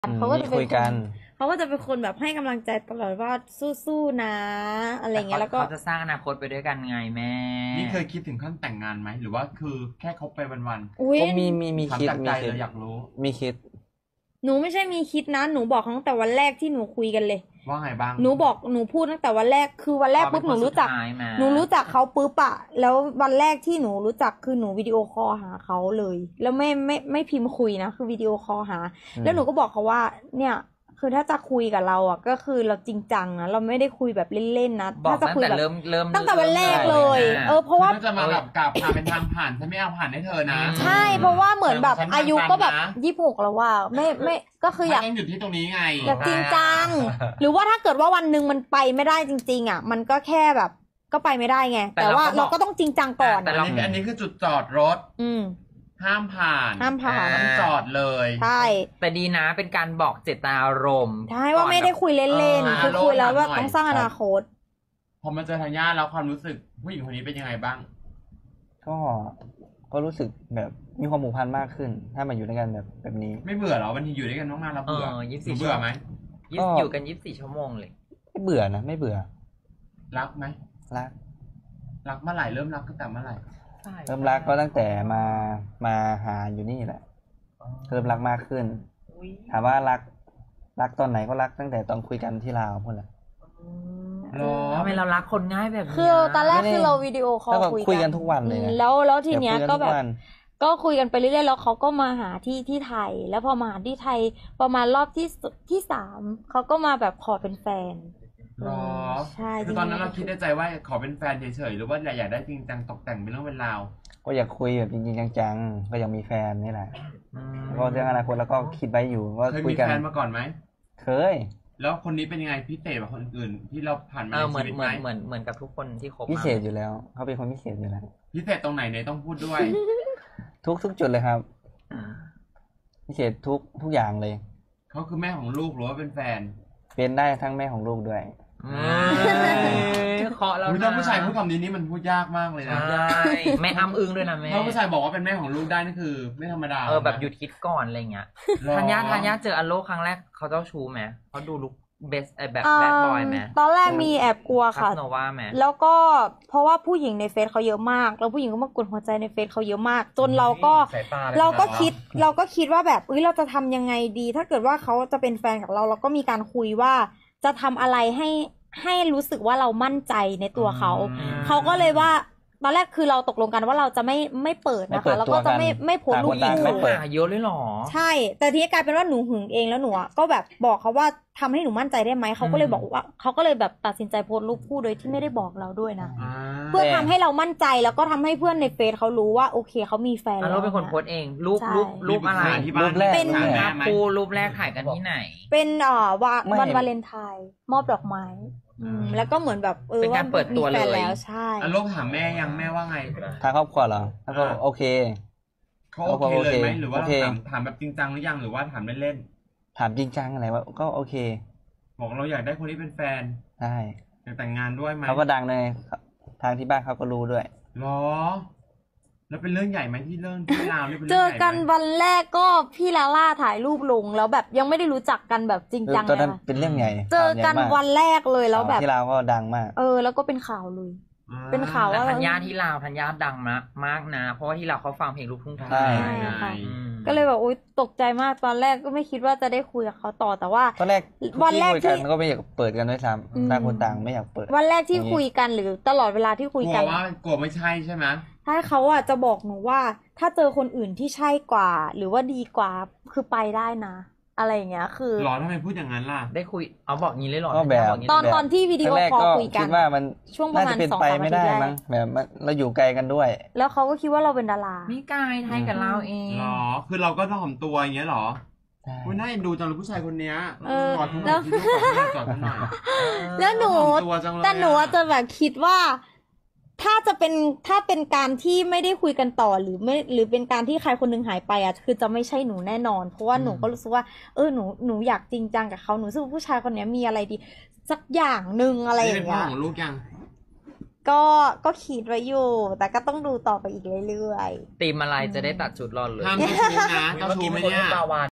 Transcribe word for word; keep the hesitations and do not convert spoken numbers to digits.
เขาก็จะเป็นคนเขาก็จะเป็นคนแบบให้กำลังใจตลอดว่าสู้ๆนะอะไรเงี้ยแล้วก็เขาจะสร้างอนาคตไปด้วยกันไงแม่นี่เคยคิดถึงขั้นแต่งงานไหมหรือว่าคือแค่คบไปวันๆก็มีมีมีคิดมีคิดอยากรู้มีคิดหนูไม่ใช่มีคิดนะหนูบอกตั้งแต่วันแรกที่หนูคุยกันเลยว่าไงบ้างหนูบอกหนูพูดตั้งแต่วันแรกคือวันแรกปุ๊บหนูรู้จักหนูรู้จักเขาปุ๊บอะแล้ววันแรกที่หนูรู้จักคือหนูวิดีโอคอลหาเขาเลยแล้วไม่ไม่ไม่พิมพ์คุยนะคือวิดีโอคอลหาแล้วหนูก็บอกเขาว่าเนี่ยคือถ้าจะคุยกับเราอ่ะก็คือเราจริงจังนะเราไม่ได้คุยแบบเล่นๆนะถ้าจะคุยแบบเริ่มเริ่มตั้งแต่วันแรกเลยเออเพราะว่าจะมาแบบกลับพาเป็นทางผ่านฉันไม่เอาผ่านให้เธอนะใช่เพราะว่าเหมือนแบบอายุก็แบบยี่สิบหกแล้วว่าไม่ไม่ก็คืออยากหยุดที่ตรงนี้ไงอยากจริงจังหรือว่าถ้าเกิดว่าวันหนึ่งมันไปไม่ได้จริงๆอ่ะมันก็แค่แบบก็ไปไม่ได้ไงแต่ว่าเราก็ต้องจริงจังก่อนแต่อันนี้อันนี้คือจุดจอดรถอืมห้ามผ่านห้ามผ่านต้องจอดเลยใช่แต่ดีนะเป็นการบอกเจตนารมณ์ใช่ว่าไม่ได้คุยเล่นๆคือคุยแล้วว่าต้องสร้างอนาคตพอมาเจอธัญญาแล้วความรู้สึกผู้หญิงคนนี้เป็นยังไงบ้างก็ก็รู้สึกแบบมีความผูกพันมากขึ้นถ้ามาอยู่ด้วยกันแบบแบบนี้ไม่เบื่อหรอบางทีอยู่ด้วยกันนานๆแล้วเบื่อยี่สิบสี่เบื่อไหมอยู่กันยี่สิบสี่ชั่วโมงเลยไม่เบื่อนะไม่เบื่อรักไหมรักรักเมื่อไหร่เริ่มรักตั้งแต่เมื่อไหร่เริ่มรักก็ตั้งแต่มามาหาอยู่นี่แหละเริ่มรักมากขึ้นถามว่ารักรักตอนไหนก็รักตั้งแต่ตอนคุยกันที่ลาวพูดแหละทำไมเรารักคนง่ายแบบนี้คือตอนแรกคือเราวิดีโอคอลคุยกันทุกวันเลยแล้วแล้วทีเนี้ยก็แบบก็คุยกันไปเรื่อยๆแล้วเขาก็มาหาที่ที่ไทยแล้วพอมาหาที่ไทยประมาณรอบที่ที่สามเขาก็มาแบบขอเป็นแฟนหรอใช่คือตอนนั้นเราคิดในใจว่าขอเป็นแฟนเฉยๆหรือว่าอยากได้จริงจังตกแต่งเป็นเรื่องเป็นราวก็อยากคุยแบบจริงๆจังๆก็อยากมีแฟนนี่แหละก็เรื่องอนาคตแล้วก็คิดไว้อยู่ว่าคุยกันเคยมีแฟนมาก่อนไหมเคยแล้วคนนี้เป็นยังไงพิเศษกว่าคนอื่นที่เราผ่านมาในชีวิตไหมเหมือนเหมือนกับทุกคนที่คบพิเศษอยู่แล้วเขาเป็นคนพิเศษอยู่แล้วพิเศษตรงไหนเนี่ยต้องพูดด้วยทุกทุกจุดเลยครับพิเศษทุกทุกอย่างเลยเขาคือแม่ของลูกหรือว่าเป็นแฟนเป็นได้ทั้งแม่ของลูกด้วยเคาะแล้วถ้าผู้ชายพูดคำนี้นี่มันพูดยากมากเลยนะใช่แม่อ้ำอึ้งด้วยนะแม่ถ้าผู้ชายบอกว่าเป็นแม่ของลูกได้นี่คือไม่ธรรมดาเออแบบหยุดคิดก่อนอะไรเงี้ยธัญญาธัญญาเจออโลครั้งแรกเขาเจ้าชู้ไหมเขาดูลุคเบสแบบแบดบอยไหมตอนแรกมีแอบกลัวค่ะโนวาไหมแล้วก็เพราะว่าผู้หญิงในเฟซเขาเยอะมากแล้วผู้หญิงก็มากดหัวใจในเฟซเขาเยอะมากจนเราก็เราก็คิดเราก็คิดว่าแบบเอ้ยเราจะทำยังไงดีถ้าเกิดว่าเขาจะเป็นแฟนกับเราเราก็มีการคุยว่าจะทำอะไรให้ให้รู้สึกว่าเรามั่นใจในตัวเขาเขาก็เลยว่าตอนแรกคือเราตกลงกันว่าเราจะไม่ไม่เปิดนะคะแล้วก็จะไม่ไม่โพสต์รูปคู่เยอะเลยหรอใช่แต่ทีนี้กลายเป็นว่าหนูหึงเองแล้วหนูก็แบบบอกเขาว่าทำให้หนูมั่นใจได้ไหมเขาก็เลยบอกว่าเขาก็เลยแบบตัดสินใจโพสต์รูปคู่โดยที่ไม่ได้บอกเราด้วยนะเพื่อทำให้เรามั่นใจแล้วก็ทำให้เพื่อนในเฟซเขารู้ว่าโอเคเขามีแฟนแล้วเราเป็นคนโพสต์เองรูปรูปรูปอะไรรูปแรกเป็นคู่รูปแรกถ่ายกันที่ไหนเป็นเอ่อวันวาเลนไทน์มอบดอกไม้แล้วก็เหมือนแบบเออว่ามีแฟนแล้วใช่อ่ะลูกถามแม่ยังแม่ว่าไงทางครอบครัวเหรอแล้วก็โอเคเขาโอเคเลยไหมหรือว่าถามถามแบบจริงจังหรือยังหรือว่าถามเล่นๆถามจริงจังอะไรว่าก็โอเคบอกเราอยากได้คนนี้เป็นแฟนใช่อยากแต่งงานด้วยไหมเขาก็ดังเลยทางที่บ้านเขาก็รู้ด้วยหรอแล้วเป็นเรื่องใหญ่ไหมที่เรื่องที่ลาวนี่เป็นเรื่องใหญ่เจอกันวันแรกก็พี่ลาล่าถ่ายรูปลงแล้วแบบยังไม่ได้รู้จักกันแบบจริงจังตอนนั้นเป็นเรื่องใหญ่เจอกันวันแรกเลยแล้วแบบที่ลาวก็ดังมากเออแล้วก็เป็นข่าวเลยเป็นข่าวว่าธัญญาที่ลาวธัญญาดังมากมากนะเพราะว่าที่ลาวเขาฟังเพลงลูกทุ่งไทยก็เลยแบบโอ๊ยตกใจมากตอนแรกก็ไม่คิดว่าจะได้คุยกับเขาต่อแต่ว่าตอนแรกวันแรกที่คุยกันก็ไม่อยากเปิดกันด้วยซ้ำต่างคนต่างไม่อยากเปิดวันแรกที่คุยกันหรือตลอดเวลาที่คุยกันกลัวว่ากลัวไม่ใช่ใช่ไหมถ้าเขาอ่ะจะบอกหนูว่าถ้าเจอคนอื่นที่ใช่กว่าหรือว่าดีกว่าคือไปได้นะอะไรอย่างเงี้ยคือหรอทำไมพูดอย่างนั้นล่ะได้คุยเอาบอกงี้เลยหรอก็แบบตอนตอนที่วิดีโอคอลคุยกันคิดว่ามันช่วงประมาณสองสามนาทีแรกแบบเราอยู่ไกลกันด้วยแล้วเขาก็คิดว่าเราเป็นดาราไม่ไกลไทยกับเราเองหรอคือเราก็ถ่อมตัวอย่างเงี้ยหรอคุณน่าเอ็นดูจังเลยผู้ชายคนเนี้ยกอดเขาหน่อยกอดเขาหน่อยแล้วหนูแต่หนูจะแบบคิดว่าถ้าจะเป็นถ้าเป็นการที่ไม่ได้คุยกันต่อหรือไม่หรือเป็นการที่ใครคนนึงหายไปอ่ะคือจะไม่ใช่หนูแน่นอนเพราะว่าหนูก็รู้สึกว่าเออหนูหนูอยากจริงจังกับเขาหนูรู้สึกว่าผู้ชายคนนี้มีอะไรดีสักอย่างหนึ่งอะไรอย่างเงี้ยนี่เป็นพ่อของลูกยังก็ก็คิดไว้อยู่แต่ก็ต้องดูต่อไปอีกเรื่อยๆตีมอะไรจะได้ตัดชุดรอเลยห้ามเจ้าชู้นะเจ้าชู้ไม่เนี่ย